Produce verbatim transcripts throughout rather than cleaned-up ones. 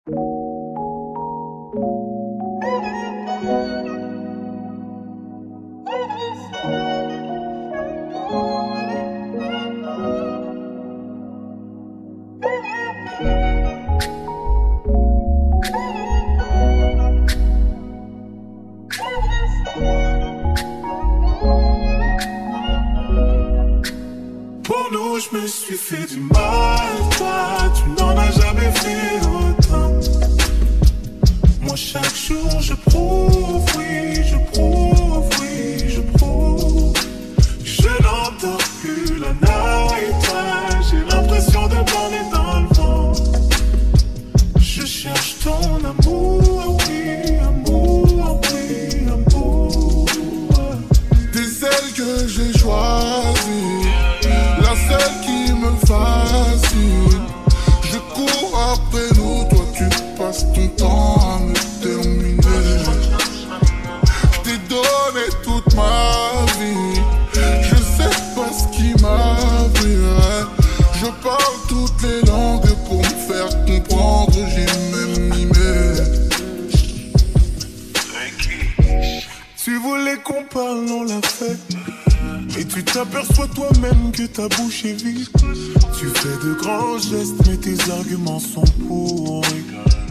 Pour nous, je me suis fait du mal. Toi, tu n'en as jamais fait autant. Moi, chaque jour, je prouve, oui, je prouve, oui, je prouve. Je n'entends plus la night. J'ai l'impression de planer dans le vent. Je cherche ton amour, oui, amour, oui, amour. T'es celle que j'ai choisie, la seule qui me fascine. Je cours après nous, toi tu passes ton temps à me terminer. Je t'ai donné toute ma vie, je sais pas ce qui m'arriverait. Je parle toutes les langues pour me faire comprendre, j'ai même mimé. Tu voulais qu'on parle, on l'a fait. Et tu t'aperçois toi-même que ta bouche est vide. Tu fais de grands gestes, mais tes arguments sont pourris.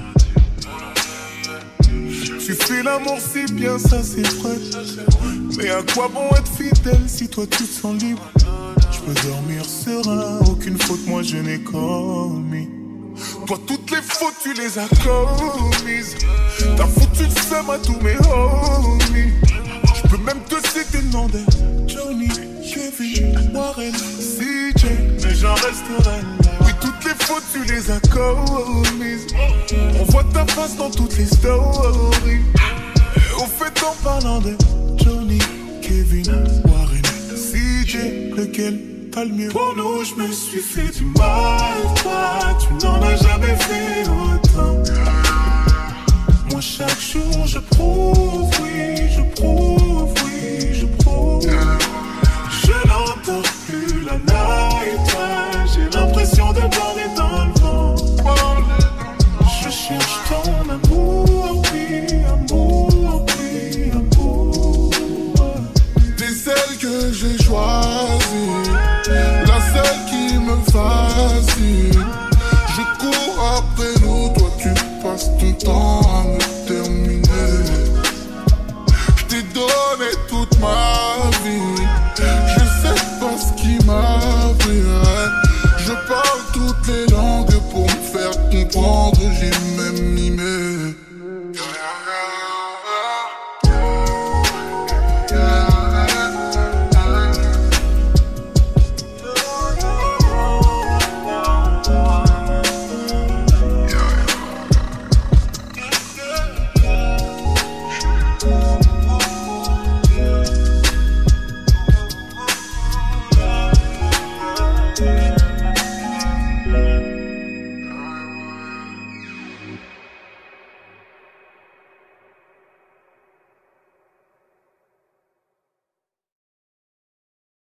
Tu fais l'amour si bien, ça c'est vrai. Mais à quoi bon être fidèle si toi tu te sens libre? Je peux dormir serein, aucune faute moi je n'ai commis. Toi toutes les fautes tu les as commises. T'as foutu le seum à tous mes homies. Je peux même te citer le nom de Johnny, Kevin, Warren, C J, mais j'en resterai là. Oui, toutes les fautes tu les as commises. On voit ta face dans toutes les stories. Et au fait en parlant de Johnny, Kevin, Warren, C J, lequel t'as le mieux? Pour nous je me suis fait du mal. Toi tu n'en as jamais fait autant. Moi chaque jour je prouve, oui je prouve, oui je prouve. Je n'entends plus la night. J'ai l'impression de planer dans le vent. Je cherche ton amour, oui amour, oui amour. T'es celle que j'ai choisie, la seule qui me fascine. Je cours après nous, toi tu passes ton temps à me terminer. Je t'ai donné toute ma vie, je sais pas ce qui m'arriverait. Je parle toutes les langues pour me faire comprendre, j'ai même mimé.